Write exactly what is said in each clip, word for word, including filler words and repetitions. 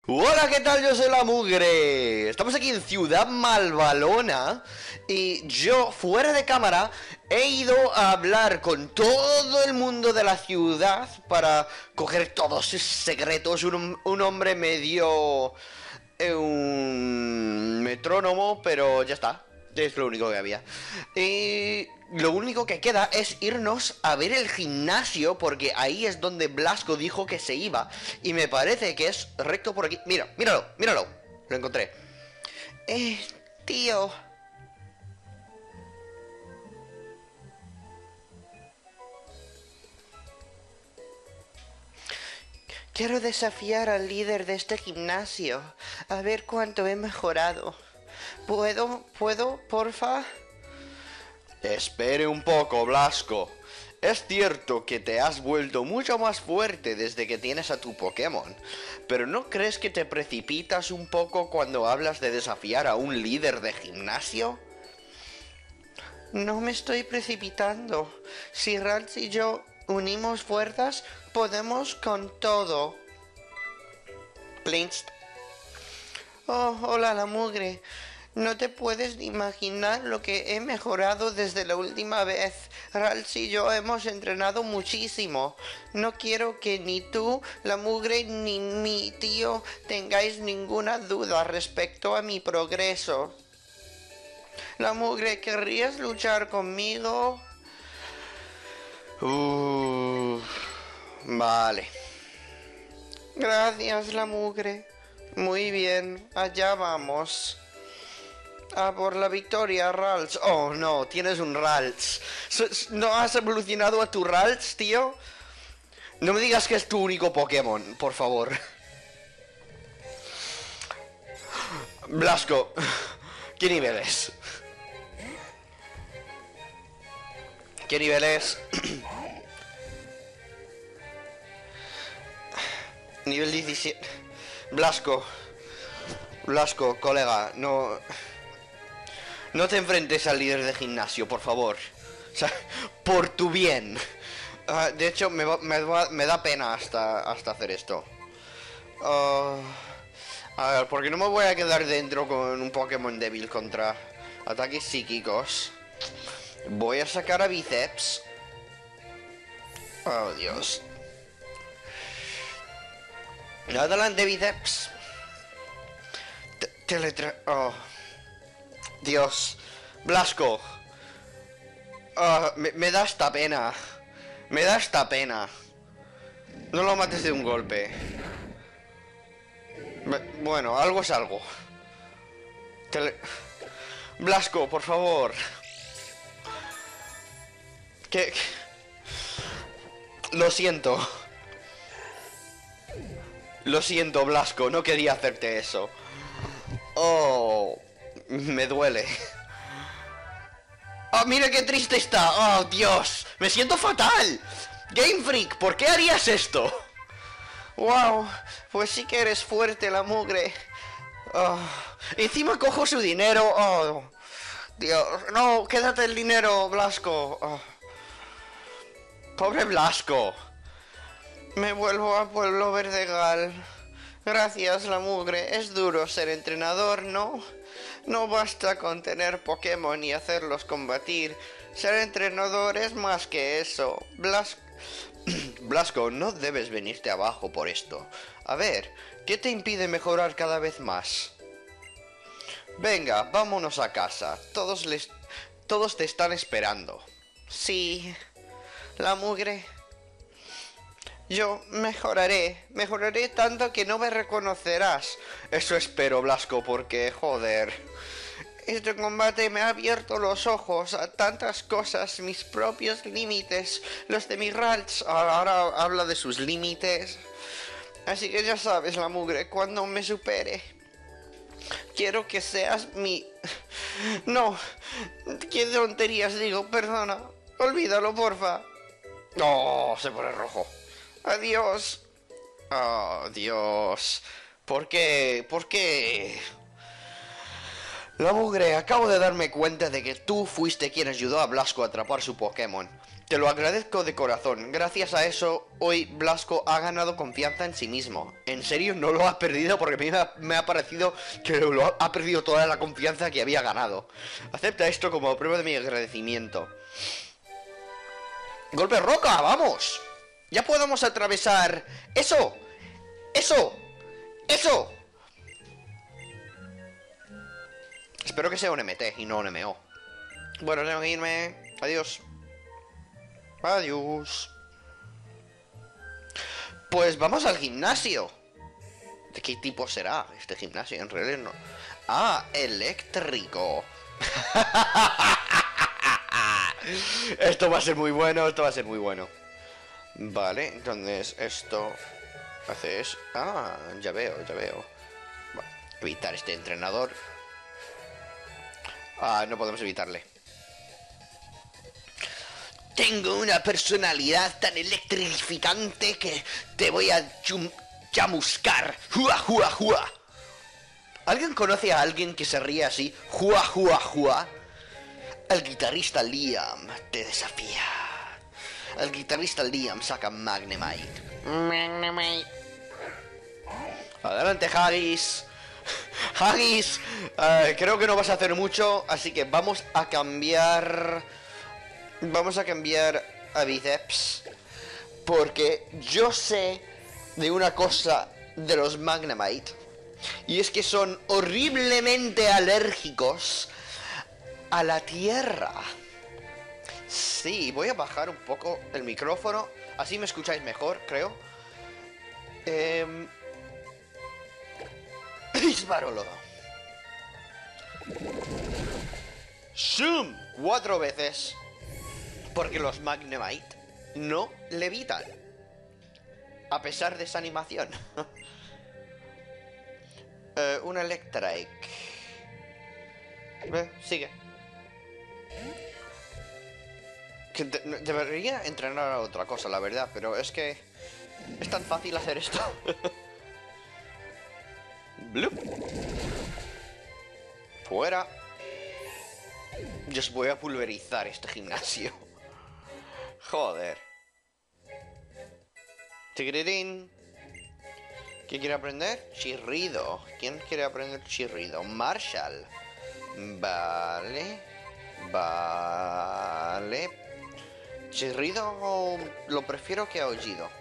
Hola, ¿qué tal? Yo soy la Mugre. Estamos aquí en Ciudad Malvalona y yo, fuera de cámara, he ido a hablar con todo el mundo de la ciudad para coger todos sus secretos. Un, un hombre me dio eh, un metrónomo, pero ya está. Es lo único que había. Y lo único que queda es irnos a ver el gimnasio, porque ahí es donde Blasco dijo que se iba. Y me parece que es recto por aquí. Mira, míralo, míralo. Lo encontré. Eh, tío. Quiero desafiar al líder de este gimnasio. A ver cuánto he mejorado. ¿Puedo? ¿Puedo? ¿Porfa? Espere un poco, Blasco. Es cierto que te has vuelto mucho más fuerte desde que tienes a tu Pokémon, pero ¿no crees que te precipitas un poco cuando hablas de desafiar a un líder de gimnasio? No me estoy precipitando. Si Ralts y yo unimos fuerzas, podemos con todo. Plinst. Oh, hola, la Mugre. No te puedes ni imaginar lo que he mejorado desde la última vez. Ralts y yo hemos entrenado muchísimo. No quiero que ni tú, la Mugre, ni mi tío tengáis ninguna duda respecto a mi progreso. La Mugre, ¿querrías luchar conmigo? Uh, vale. Gracias, la Mugre. Muy bien, allá vamos. A por la victoria, Ralts. Oh, no, tienes un Ralts. ¿No has evolucionado a tu Ralts, tío? No me digas que es tu único Pokémon, por favor. Blasco, ¿qué nivel es? ¿Qué nivel es? Nivel diecisiete. Blasco. Blasco, colega, no... No te enfrentes al líder de gimnasio, por favor. O sea, por tu bien. Uh, de hecho, me, va, me, va, me da pena hasta, hasta hacer esto. Uh, a ver, porque no me voy a quedar dentro con un Pokémon débil contra ataques psíquicos. Voy a sacar a Bíceps. Oh, Dios. Adelante, Bíceps. Teletra... Oh. Dios. Blasco. Oh, me, me da esta pena. Me da esta pena. No lo mates de un golpe. Me, bueno, algo es algo. Tele... Blasco, por favor. Que... Lo siento. Lo siento, Blasco. No quería hacerte eso. Oh... Me duele. ¡Oh, mira qué triste está! ¡Oh, Dios! ¡Me siento fatal! Game Freak, ¿por qué harías esto? ¡Wow! Pues sí que eres fuerte, la Mugre. Oh, encima cojo su dinero. ¡Oh! Dios, no, quédate el dinero, Blasco. Oh. Pobre Blasco. Me vuelvo a Pueblo Verdegal. Gracias, la Mugre. Es duro ser entrenador, ¿no? No basta con tener Pokémon y hacerlos combatir. Ser entrenador es más que eso. Blas... Blasco, no debes venirte abajo por esto. A ver, ¿qué te impide mejorar cada vez más? Venga, vámonos a casa. Todos les... Todos te están esperando. Sí, la Mugre. Yo mejoraré, mejoraré tanto que no me reconocerás. Eso espero, Blasco, porque, joder, este combate me ha abierto los ojos a tantas cosas, mis propios límites, los de mi Ralts. Ahora habla de sus límites. Así que ya sabes, la Mugre, cuando me supere, quiero que seas mi... No, qué tonterías digo, perdona, olvídalo, porfa. No, se pone rojo. Adiós. Oh, Dios. ¿Por qué? ¿Por qué? La Mugre, acabo de darme cuenta de que tú fuiste quien ayudó a Blasco a atrapar su Pokémon. Te lo agradezco de corazón. Gracias a eso, hoy Blasco ha ganado confianza en sí mismo. En serio, no lo ha perdido porque a mí me ha, me ha parecido que lo ha, ha perdido toda la confianza que había ganado. Acepta esto como prueba de mi agradecimiento. ¡Golpe roca! ¡Vamos! ¡Ya podemos atravesar! ¡Eso! ¡Eso! ¡Eso! Espero que sea un M T y no un M O. Bueno, tengo que irme. Adiós. Adiós. Pues vamos al gimnasio. ¿De qué tipo será este gimnasio? En realidad no. Ah, eléctrico. Esto va a ser muy bueno, esto va a ser muy bueno. Vale, entonces esto hace eso. Ah, ya veo, ya veo. Bueno, evitar este entrenador. Ah, no podemos evitarle. Tengo una personalidad tan electrificante que te voy a chum chamuscar. ¡Jua, jua, jua! ¿Alguien conoce a alguien que se ríe así? ¡Jua, jua, jua! El guitarrista Liam te desafía. El guitarrista Liam saca Magnemite. Magnemite. Adelante, Haggis. Haggis, uh, creo que no vas a hacer mucho, así que vamos a cambiar... Vamos a cambiar a Bíceps. Porque yo sé de una cosa de los Magnemite. Y es que son horriblemente alérgicos a la tierra. Sí, voy a bajar un poco el micrófono. Así me escucháis mejor, creo. Eh... Disparolo. Zoom. Cuatro veces. Porque los Magnemite no levitan. A pesar de esa animación. uh, un Electric. Eh, sigue. Que de debería entrenar a otra cosa, la verdad. Pero es que es tan fácil hacer esto. Bloop. Fuera. Yo os voy a pulverizar este gimnasio. Joder. Tigrirín. ¿Quién quiere aprender? Chirrido. ¿Quién quiere aprender chirrido? Marshall. Vale. Vale. Chirrido lo prefiero que aullido.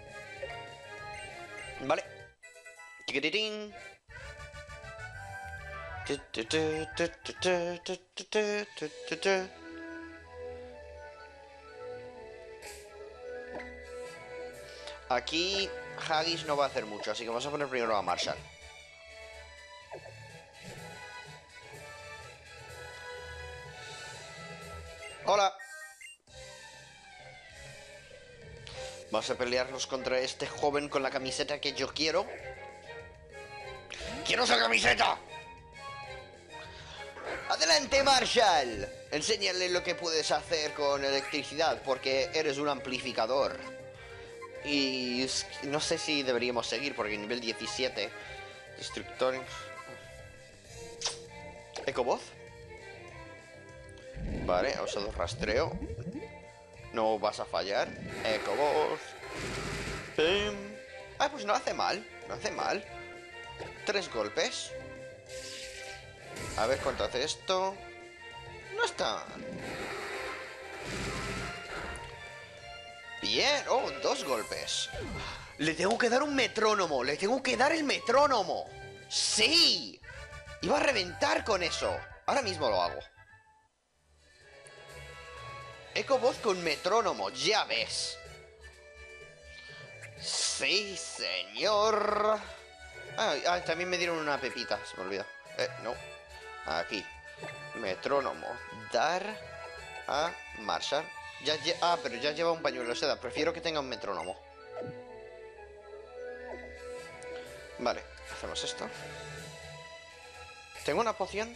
Vale. Tigrirín. Aquí Haggis no va a hacer mucho, así que vamos a poner primero a Marshall. Hola. Vamos a pelearnos contra este joven con la camiseta que yo quiero. ¡Quiero esa camiseta! ¡Adelante, Marshall! Enséñale lo que puedes hacer con electricidad, porque eres un amplificador. Y no sé si deberíamos seguir, porque nivel diecisiete... Destructor... Ecovoz. Vale, ha usado rastreo. No vas a fallar. Ecovoz. Ah, pues no hace mal. No hace mal. Tres golpes. A ver cuánto hace esto. No está. Bien. Oh, dos golpes. Le tengo que dar un metrónomo. Le tengo que dar el metrónomo. ¡Sí! Iba a reventar con eso. Ahora mismo lo hago. Ecovoz con metrónomo. Ya ves. Sí, señor. Ah, ah, también me dieron una pepita. Se me olvidó. Eh, no. Aquí. Metrónomo. Dar a Marshall. Ya ah, pero ya lleva un pañuelo de seda. Prefiero que tenga un metrónomo. Vale, hacemos esto. Tengo una poción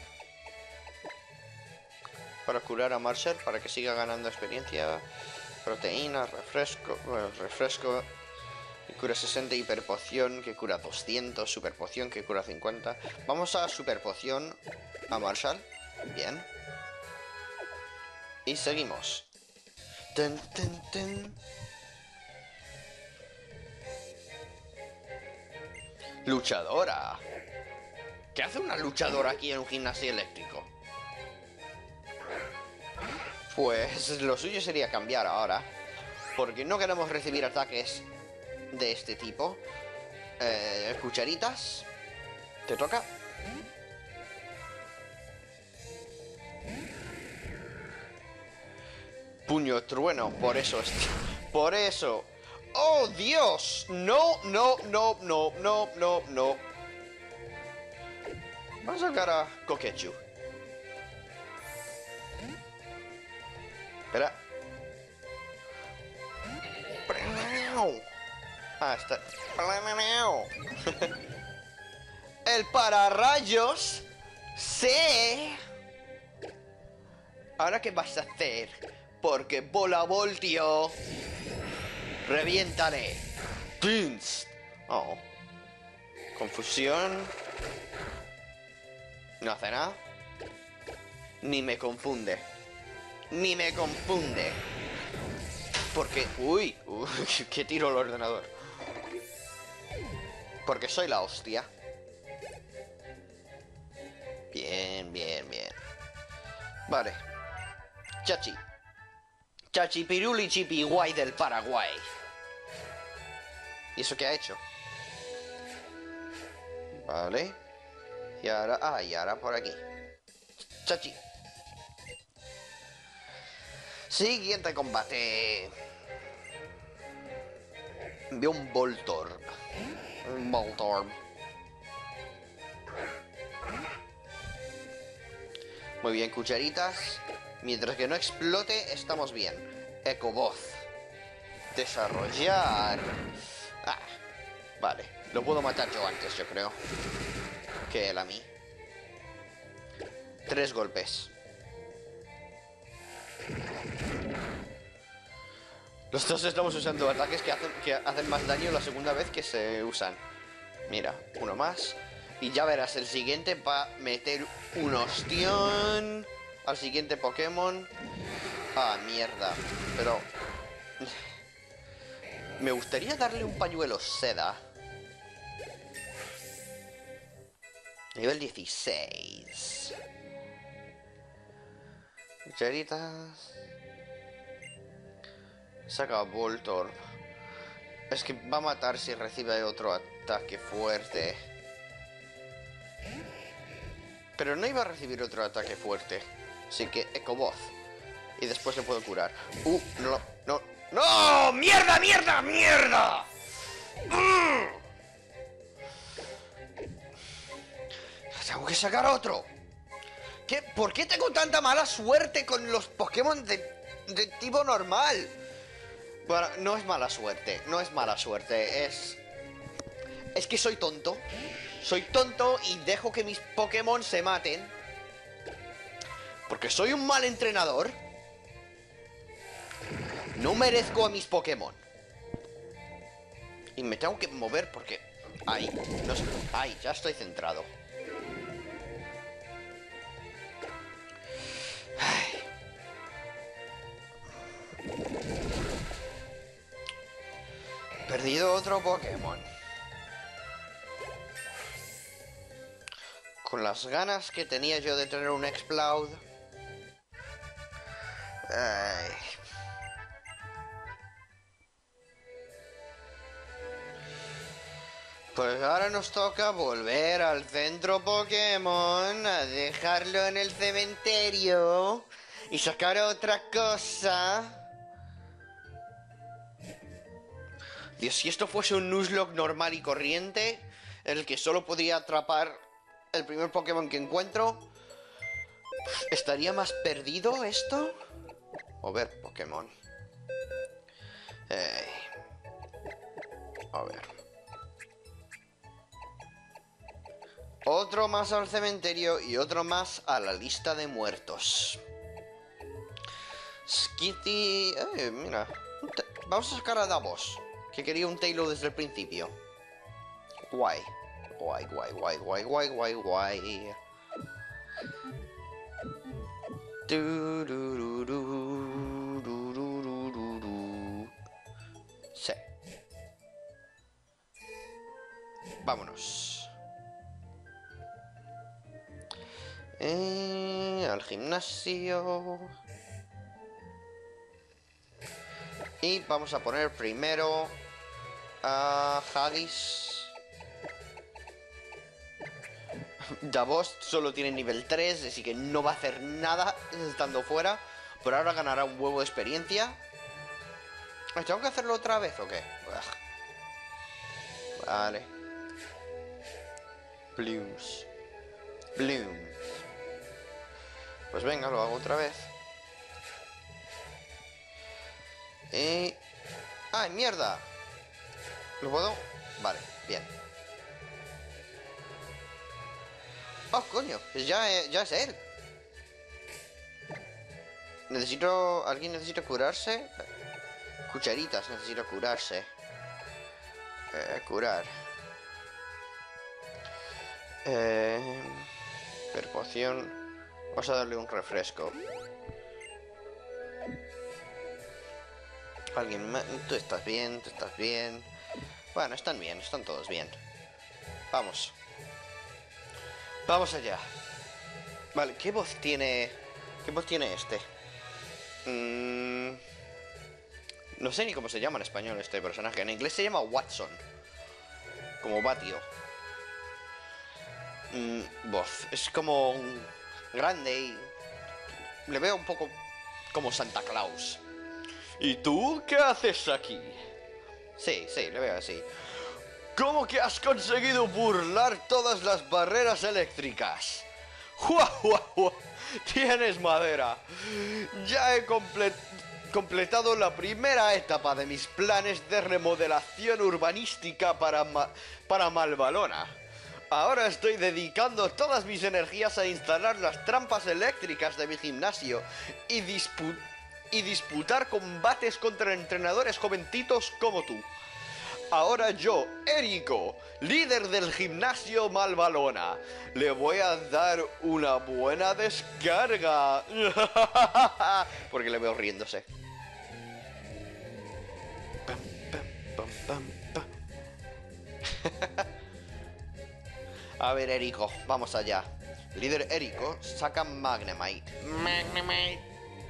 para curar a Marshall, para que siga ganando experiencia. Proteína, refresco. Bueno, refresco. Que cura sesenta, hiperpoción que cura doscientos, superpoción que cura cincuenta. Vamos a superpoción a Marshall. Bien. Y seguimos. Ten, ten, ten. Luchadora. ¿Qué hace una luchadora aquí en un gimnasio eléctrico? Pues lo suyo sería cambiar ahora, porque no queremos recibir ataques de este tipo. Eh, cucharitas. ¿Te toca? Puño trueno, por eso. Por eso. ¡Oh, Dios! No, no, no, no, no, no, no. Vamos a sacar a Kokechu. Espera. Ah, está. El pararrayos. Sí. ¿Ahora qué vas a hacer? Porque bola voltio. Revientaré. Pins. Oh. Confusión. No hace nada. Ni me confunde. Ni me confunde. Porque... Uy. Uy, que tiro el ordenador. Porque soy la hostia. Bien, bien, bien. Vale. Chachi. Chachi Piruli Chipi Guay del Paraguay. ¿Y eso qué ha hecho? Vale. Y ahora... Ah, y ahora por aquí. Chachi. Siguiente combate. Veo un Voltorb. Un Voltorb. Muy bien, cucharitas. Mientras que no explote, estamos bien. Ecovoz. Desarrollar. Ah, vale. Lo puedo matar yo antes, yo creo. Que él a mí. Tres golpes. Los dos estamos usando ataques que hacen, que hacen más daño la segunda vez que se usan. Mira, uno más. Y ya verás, el siguiente va a meter un ostión al siguiente Pokémon. Ah, mierda. Pero... me gustaría darle un pañuelo seda. Nivel dieciséis. Cucharitas. Saca a Voltorb. Es que va a matar si recibe otro ataque fuerte. Pero no iba a recibir otro ataque fuerte. Así que Ecovoz. Y después le puedo curar. Uh, no, no. ¡No! ¡Mierda, mierda, mierda! ¡Mm! Tengo que sacar otro. ¿Qué? ¿Por qué tengo tanta mala suerte con los Pokémon de, de tipo normal? Bueno, no es mala suerte. No es mala suerte. Es... Es que soy tonto. Soy tonto y dejo que mis Pokémon se maten. Porque soy un mal entrenador. No merezco a mis Pokémon. Y me tengo que mover porque... Ahí, no sé. Ahí, ya estoy centrado. Ay. Perdido otro Pokémon. Con las ganas que tenía yo de tener un Exploud. Ay. Pues ahora nos toca volver al centro Pokémon, a dejarlo en el cementerio y sacar otra cosa. Dios, si esto fuese un Nuzlocke normal y corriente, en el que solo podría atrapar el primer Pokémon que encuentro, ¿estaría más perdido esto? Mover Pokémon. Eh, a ver. Otro más al cementerio y otro más a la lista de muertos. Skitty... Eh, mira. Vamos a sacar a Davos, que quería un Tailo desde el principio. Guay. Guay, guay, guay, guay, guay, guay, guay. Du, du, du, du, du, du, du, vámonos. Eh, al gimnasio. Y vamos a poner primero a Haggis. Davos solo tiene nivel tres, así que no va a hacer nada estando fuera. Por ahora ganará un huevo de experiencia. ¿Tengo que hacerlo otra vez o qué? Vale. Blooms. Blooms. Pues venga, lo hago otra vez. Y... ¡ay, mierda! ¿Lo puedo? Vale, bien. ¡Oh, coño! Pues ya, ya es él. Necesito... ¿alguien necesita curarse? Cucharitas, necesito curarse. Eh, curar. Eh... Perpoción. Vamos a darle un refresco. Alguien más. Tú estás bien, tú estás bien. Bueno, están bien, están todos bien. Vamos. Vamos allá. Vale, ¿qué voz tiene? ¿Qué voz tiene este? Mm... No sé ni cómo se llama en español este personaje. En inglés se llama Watson. Como Batio. Mm, voz. Es como un grande y... le veo un poco como Santa Claus. ¿Y tú qué haces aquí? Sí, sí, le veo así. ¿Cómo que has conseguido burlar todas las barreras eléctricas? ¡Jua, jua, jua! Tienes madera. Ya he comple completado la primera etapa de mis planes de remodelación urbanística para, Ma para Malvalona. Ahora estoy dedicando todas mis energías a instalar las trampas eléctricas de mi gimnasio y, dispu y disputar combates contra entrenadores jovencitos como tú. Ahora yo, Érico, líder del gimnasio Malvalona, le voy a dar una buena descarga. Porque le veo riéndose. Pam, pam, pam, pam, pam. A ver, Érico, vamos allá. Líder Érico saca Magnemite. Magnemite.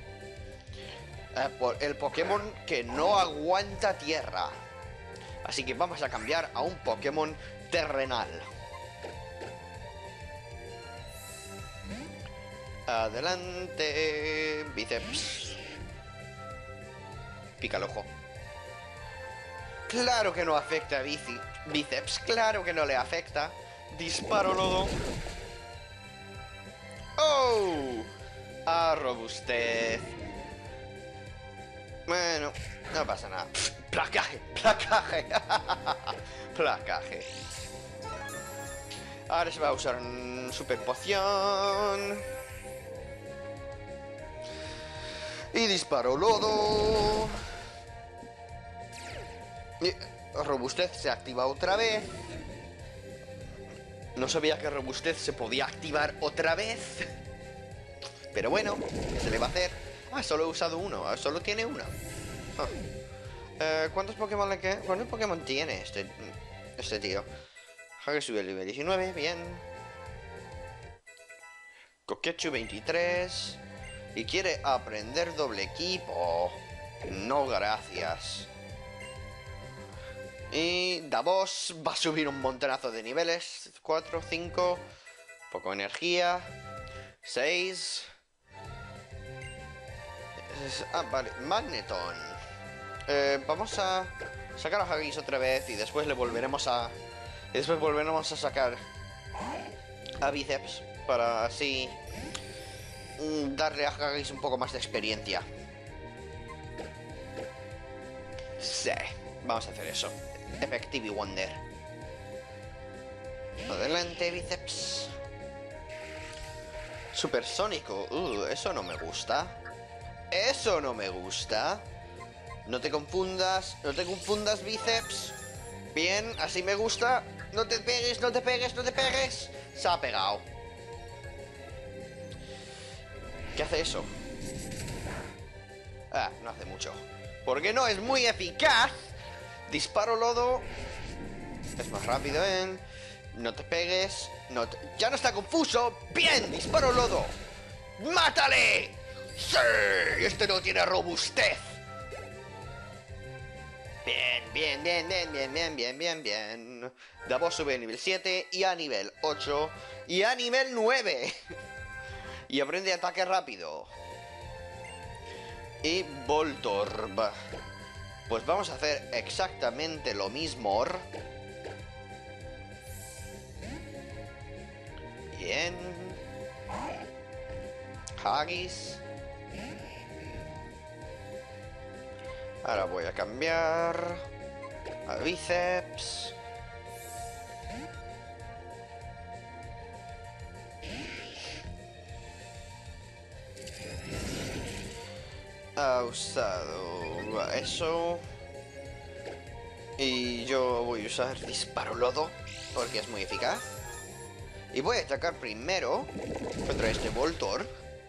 Eh, el Pokémon que no aguanta tierra. Así que vamos a cambiar a un Pokémon terrenal. Adelante, bíceps. Pica el ojo. Claro que no afecta a bici. Bíceps, claro que no le afecta. Disparo lodo. ¡Oh! A robustez. Bueno, no pasa nada. Placaje, placaje. Placaje. Ahora se va a usar un super poción. Y disparo lodo. Y robustez se activa otra vez. No sabía que robustez se podía activar otra vez. Pero bueno, ¿qué se le va a hacer? Ah, solo he usado uno. Solo tiene uno. Ah. Eh, ¿Cuántos Pokémon le quedan? ¿Cuántos Pokémon tiene este, este tío? Hage sube el nivel diecinueve, bien. Kokechu veintitrés. Y quiere aprender doble equipo. No, gracias. Y Davos va a subir un montonazo de niveles. cuatro, cinco. Poco energía. seis. Ah, vale. Magneton. Eh, vamos a sacar a Haggis otra vez y después le volveremos a... Y después volveremos a sacar a Bíceps para así mm, darle a Haggis un poco más de experiencia. Sí, vamos a hacer eso. Effective Wonder. Adelante, Bíceps. Supersónico. Uh, eso no me gusta. Eso no me gusta. No te confundas. No te confundas, Bíceps. Bien, así me gusta. No te pegues, no te pegues, no te pegues. Se ha pegado. ¿Qué hace eso? Ah, no hace mucho. Porque no es muy eficaz. Disparo lodo. Es más rápido, ¿eh? No te pegues. No te... ¡Ya no está confuso! ¡Bien! ¡Disparo lodo! ¡Mátale! ¡Sí! Este no tiene robustez. Bien, bien, bien, bien, bien, bien, bien, bien, bien. Davos sube a nivel siete y a nivel ocho y a nivel nueve. Y aprende ataque rápido. Y Voltorb. Pues vamos a hacer exactamente lo mismo. Bien. Haggis. Ahora voy a cambiar a bíceps. Ha usado eso. Y yo voy a usar disparo lodo porque es muy eficaz. Y voy a atacar primero contra este Voltorb.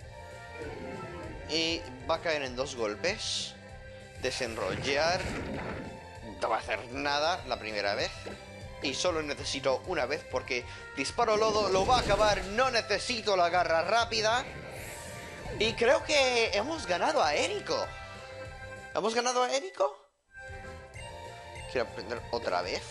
Y va a caer en dos golpes. Desenrollar. No va a hacer nada la primera vez. Y solo necesito una vez porque disparo lodo lo va a acabar. No necesito la garra rápida. Y creo que hemos ganado a Erico. ¿Hemos ganado a Erico? Quiero aprender otra vez.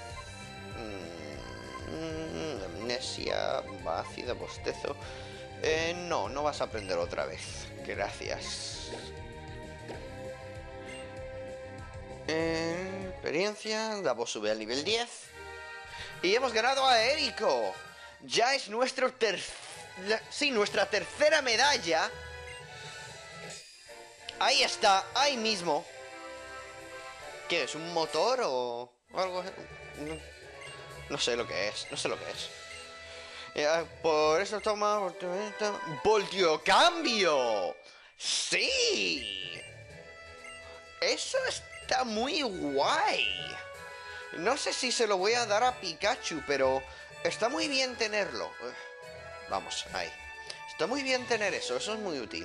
Mm, amnesia, ácida, bostezo. Eh, no, no vas a aprender otra vez. Gracias. Eh, experiencia. Davos sube al nivel diez. Y hemos ganado a Erico. Ya es nuestro tercer... Sí, nuestra tercera medalla. Ahí está, ahí mismo. ¿Qué es? ¿Un motor o algo? No, no sé lo que es, no sé lo que es. Eh, por eso toma... ¡Voltio cambio! ¡Sí! Eso está muy guay. No sé si se lo voy a dar a Pikachu, pero está muy bien tenerlo. Vamos, ahí. Está muy bien tener eso, eso es muy útil.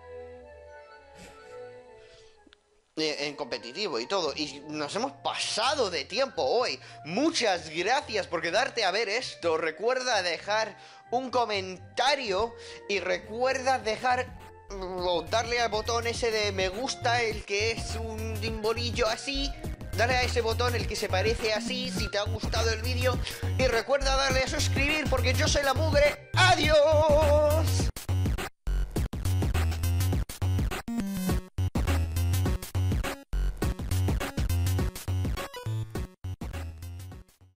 En competitivo y todo. Y nos hemos pasado de tiempo hoy. Muchas gracias por quedarte a ver esto. Recuerda dejar un comentario y recuerda dejar o darle al botón ese de me gusta, el que es un simbolillo así. Dale a ese botón, el que se parece así, si te ha gustado el vídeo. Y recuerda darle a suscribir porque yo soy la mugre. ¡Adiós!